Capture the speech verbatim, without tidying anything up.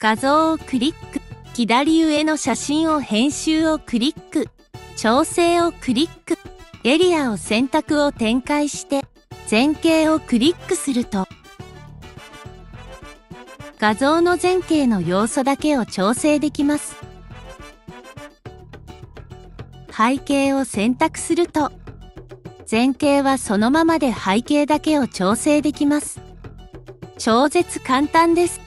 画像をクリック。左上の写真を編集をクリック。調整をクリック。エリアを選択を展開して、全景をクリックすると、画像の全景の要素だけを調整できます。背景を選択すると、全景はそのままで背景だけを調整できます。超絶簡単です。